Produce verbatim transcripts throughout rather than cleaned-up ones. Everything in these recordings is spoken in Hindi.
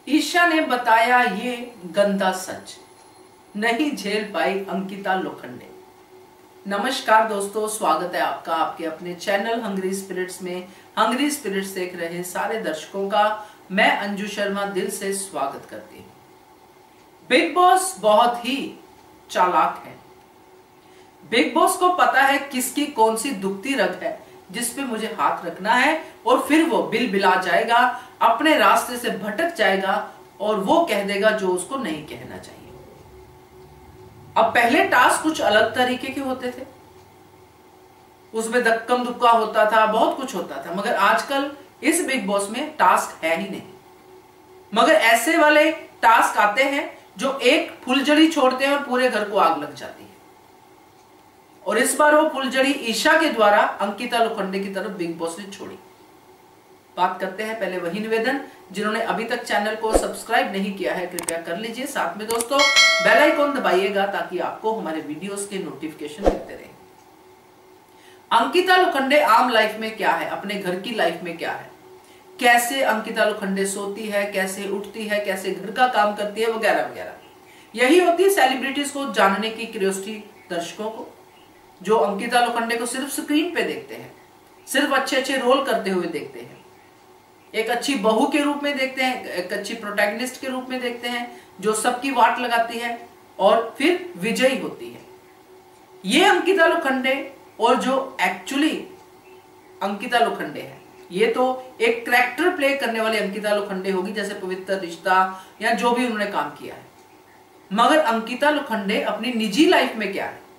ईशा ने बताया ये गंदा सच, नहीं झेल पाई अंकिता लोखंडे। नमस्कार दोस्तों, स्वागत है आपका आपके अपने चैनल हंग्री स्पिरिट्स में। हंग्री स्पिरिट्स देख रहे सारे दर्शकों का मैं अंजू शर्मा दिल से स्वागत करती हूँ। बिग बॉस बहुत ही चालाक है। बिग बॉस को पता है किसकी कौन सी दुखती रग है जिस पे मुझे हाथ रखना है, और फिर वो बिल बिला जाएगा, अपने रास्ते से भटक जाएगा और वो कह देगा जो उसको नहीं कहना चाहिए। अब पहले टास्क कुछ अलग तरीके के होते थे, उसमें धक्कम दुक्का होता था, बहुत कुछ होता था, मगर आजकल इस बिग बॉस में टास्क है ही नहीं। मगर ऐसे वाले टास्क आते हैं जो एक फुलझड़ी छोड़ते हैं और पूरे घर को आग लग जाती है। और इस बार वो फुलझड़ी ईशा के द्वारा अंकिता लोखंडे की तरफ बिग बॉस ने छोड़ी। बात करते हैं पहले वही निवेदन, जिन्होंने अभी तक चैनल को सब्सक्राइब नहीं किया है कृपया कर लीजिए। साथ में दोस्तों बेल आइकॉन दबाइएगा ताकि आपको हमारे वीडियोस के नोटिफिकेशन मिलते रहे। अंकिता लोखंडे आम लाइफ में क्या है, अपने घर की लाइफ में क्या है, कैसे अंकिता लोखंडे सोती है, कैसे उठती है, कैसे घर का काम करती है, वगैरह वगैरह। यही होती है सेलिब्रिटीज को जानने की क्यूरियोसिटी दर्शकों को, जो अंकिता लोखंडे को सिर्फ स्क्रीन पे देखते हैं, सिर्फ अच्छे अच्छे रोल करते हुए देखते हैं, एक अच्छी बहू के रूप में देखते हैं, एक अच्छी प्रोटैगनिस्ट के रूप में देखते हैं जो सबकी वाट लगाती है और फिर विजयी होती है। ये अंकिता लोखंडे और जो एक्चुअली अंकिता लोखंडे है, ये तो एक कैरेक्टर प्ले करने वाली अंकिता लोखंडे होगी, जैसे पवित्र रिश्ता या जो भी उन्होंने काम किया है। मगर अंकिता लोखंडे अपनी निजी लाइफ में क्या है,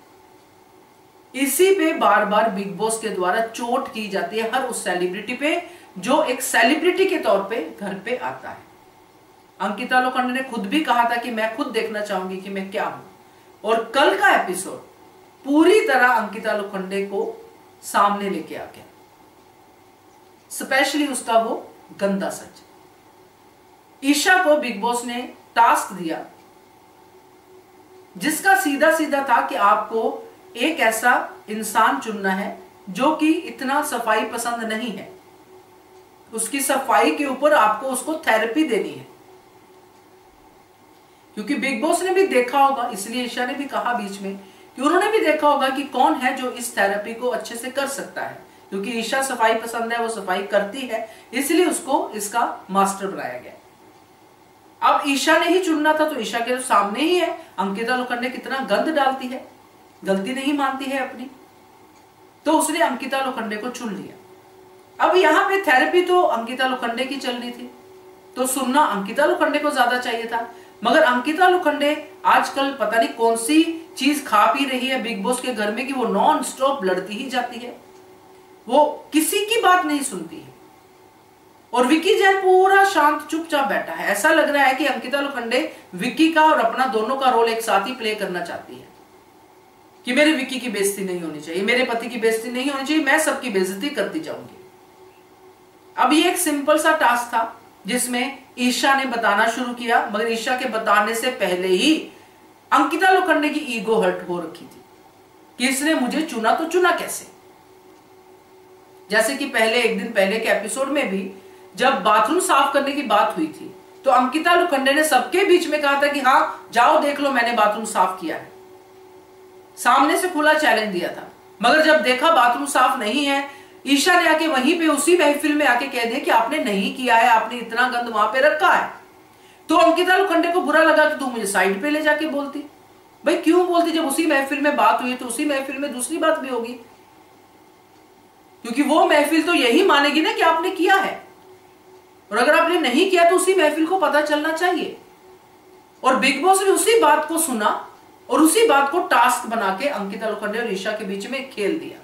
इसी पे बार बार बिग बॉस के द्वारा चोट की जाती है, हर उस सेलिब्रिटी पे जो एक सेलिब्रिटी के तौर पे घर पे आता है। अंकिता लोखंडे ने खुद भी कहा था कि मैं खुद देखना चाहूंगी कि मैं क्या हूं, और कल का एपिसोड पूरी तरह अंकिता लोखंडे को सामने लेके आ गया, स्पेशली उसका वो गंदा सच। ईशा को बिग बॉस ने टास्क दिया जिसका सीधा सीधा था कि आपको एक ऐसा इंसान चुनना है जो कि इतना सफाई पसंद नहीं है, उसकी सफाई के ऊपर आपको उसको थेरेपी देनी है। क्योंकि बिग बॉस ने भी देखा होगा, इसलिए ईशा ने भी कहा बीच में कि उन्होंने भी देखा होगा कि कौन है जो इस थेरेपी को अच्छे से कर सकता है। क्योंकि ईशा सफाई पसंद है, वो सफाई करती है, इसलिए उसको इसका मास्टर बनाया गया। अब ईशा ने ही चुनना था, तो ईशा के सामने ही है अंकिता लोखंडे कितना गंद डालती है, गलती नहीं मानती है अपनी, तो उसने अंकिता लोखंडे को चुन लिया। अब यहां पे थेरेपी तो अंकिता लोखंडे की चल रही थी, तो सुनना अंकिता लोखंडे को ज्यादा चाहिए था। मगर अंकिता लोखंडे आजकल पता नहीं कौन सी चीज खा पी रही है बिग बॉस के घर में कि वो नॉन स्टॉप लड़ती ही जाती है, वो किसी की बात नहीं सुनती है। और विक्की जैन पूरा शांत चुपचाप बैठा है। ऐसा लग रहा है कि अंकिता लोखंडे विक्की का और अपना दोनों का रोल एक साथ ही प्ले करना चाहती है कि मेरे विक्की की बेइज्जती नहीं होनी चाहिए, मेरे पति की बेइज्जती नहीं होनी चाहिए, मैं सबकी बेइज्जती करती जाऊंगी। अब ये एक सिंपल सा टास्क था जिसमें ईशा ने बताना शुरू किया, मगर ईशा के बताने से पहले ही अंकिता लोखंडे की ईगो हर्ट हो रखी थी कि इसने मुझे चुना तो चुना कैसे। जैसे कि पहले एक दिन पहले के एपिसोड में भी जब बाथरूम साफ करने की बात हुई थी, तो अंकिता लोखंडे ने सबके बीच में कहा था कि हाँ जाओ देख लो मैंने बाथरूम साफ किया है, सामने से खुला चैलेंज दिया था। मगर जब देखा बाथरूम साफ नहीं है, ईशा ने आके वहीं पे उसी महफिल में आके कह दिया कि आपने नहीं किया है, आपने इतना गंद वहां पे रखा है। तो अंकिता लोखंडे को बुरा लगा कि तू मुझे साइड पे ले जाके बोलती। भाई क्यों बोलती, जब उसी महफिल में बात हुई तो उसी महफिल में दूसरी बात भी होगी, क्योंकि वो महफिल तो यही मानेगी ना कि आपने किया है, और अगर आपने नहीं किया तो उसी महफिल को पता चलना चाहिए। और बिग बॉस ने उसी बात को सुना और उसी बात को टास्क बना के अंकिता लोखंडे और ईशा के बीच में खेल दिया।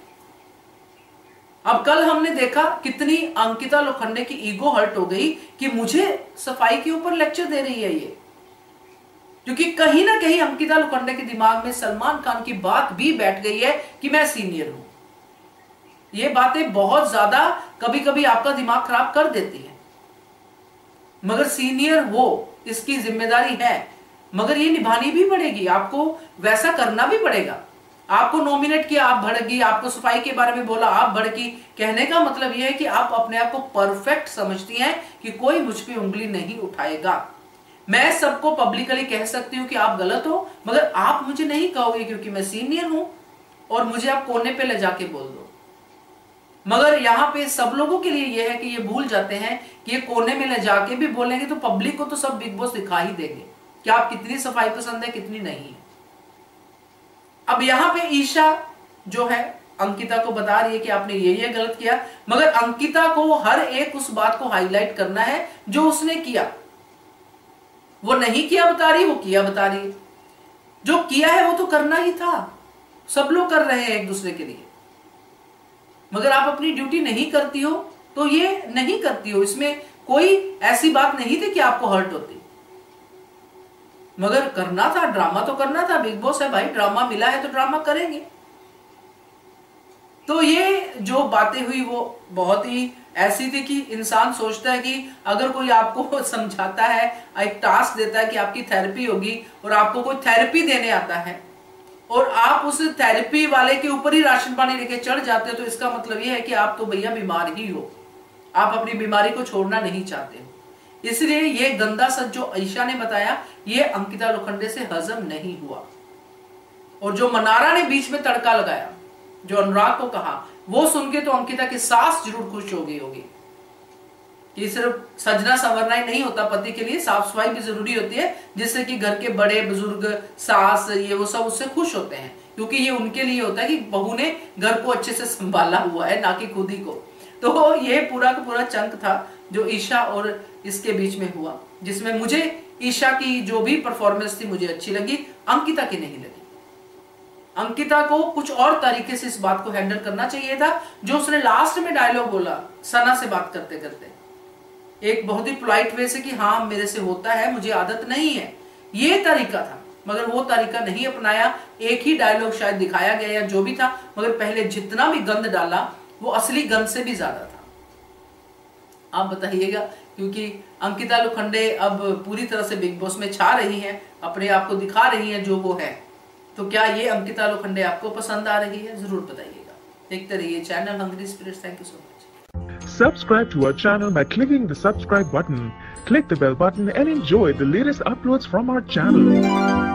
अब कल हमने देखा कितनी अंकिता लोखंडे की ईगो हर्ट हो गई कि मुझे सफाई के ऊपर लेक्चर दे रही है ये, क्योंकि कहीं ना कहीं अंकिता लोखंडे के दिमाग में सलमान खान की बात भी बैठ गई है कि मैं सीनियर हूं। ये बातें बहुत ज्यादा कभी कभी आपका दिमाग खराब कर देती है, मगर सीनियर हो इसकी जिम्मेदारी है, मगर ये निभानी भी पड़ेगी, आपको वैसा करना भी पड़ेगा। आपको नॉमिनेट किया, आप भड़की, आपको सफाई के बारे में बोला, आप भड़की। कहने का मतलब यह है कि आप अपने आप को परफेक्ट समझती हैं कि कोई मुझ पे उंगली नहीं उठाएगा। मैं सबको पब्लिकली कह सकती हूं कि आप गलत हो, मगर आप मुझे नहीं कहोगे क्योंकि मैं सीनियर हूं और मुझे आप कोने पे ले जाके बोल दो। मगर यहां पे सब लोगों के लिए यह है कि ये भूल जाते हैं कि ये कोने में ले जाके भी बोलेंगे तो पब्लिक को तो सब बिग बॉस दिखा ही देंगे कि आप कितनी सफाई पसंद है, कितनी नहीं है। अब यहां पे ईशा जो है अंकिता को बता रही है कि आपने ये ये गलत किया, मगर अंकिता को हर एक उस बात को हाईलाइट करना है जो उसने किया। वो नहीं किया बता रही, वो किया बता रही है। जो किया है वो तो करना ही था, सब लोग कर रहे हैं एक दूसरे के लिए। मगर आप अपनी ड्यूटी नहीं करती हो तो ये नहीं करती हो, इसमें कोई ऐसी बात नहीं थी कि आपको हर्ट होती, मगर करना था, ड्रामा तो करना था। बिग बॉस है भाई, ड्रामा मिला है तो ड्रामा करेंगे। तो ये जो बातें हुई वो बहुत ही ऐसी थी कि इंसान सोचता है कि अगर कोई आपको समझाता है, एक टास्क देता है कि आपकी थेरेपी होगी और आपको कोई थेरेपी देने आता है और आप उस थेरेपी वाले के ऊपर ही राशन पानी लेके चढ़ जाते हो, तो इसका मतलब यह है कि आप तो भैया बीमार ही हो, आप अपनी बीमारी को छोड़ना नहीं चाहते हो। इसलिए ये गंदा सच जो ईशा ने बताया ये अंकिता लोखंडे से हजम नहीं हुआ। और जो मनारा ने बीच में तड़का लगाया, जो अनुराग को कहा, वो सुन के तो अंकिता की सास जरूर खुश हो गई होगी कि सिर्फ सजना संवरना ही नहीं होता, पति के लिए साफ सफाई भी जरूरी होती है, जिससे कि घर के बड़े बुजुर्ग, सास, ये वो सब उससे खुश होते हैं, क्योंकि ये उनके लिए होता है कि बहू ने घर को अच्छे से संभाला हुआ है, ना कि खुद ही को। तो ये पूरा का पूरा चंक था जो ईशा और इसके बीच में हुआ, जिसमें मुझे ईशा की जो भी परफॉर्मेंस थी मुझे अच्छी लगी, अंकिता की नहीं लगी। अंकिता को कुछ और तरीके से इस बात को हैंडल करना चाहिए था। जो उसने लास्ट में डायलॉग बोला सना से बात करते करते, एक बहुत ही पोलाइट वे से कि हाँ मेरे से होता है, मुझे आदत नहीं है, ये तरीका था, मगर वो तरीका नहीं अपनाया। एक ही डायलॉग शायद दिखाया गया या जो भी था, मगर पहले जितना भी गंद डाला वो असली गंद से भी ज्यादा था। आप बताइएगा, क्योंकि अंकिता लोखंडे अब पूरी तरह से बिग बॉस में छा रही हैं, अपने आप को दिखा रही हैं जो वो है। तो क्या ये अंकिता लोखंडे आपको पसंद आ रही है, जरूर बताइएगा। देखते रहिए channel Hungry Spirits. Thank you so much. Subscribe to our channel by clicking the subscribe button. Click the bell button and enjoy the latest uploads from our channel.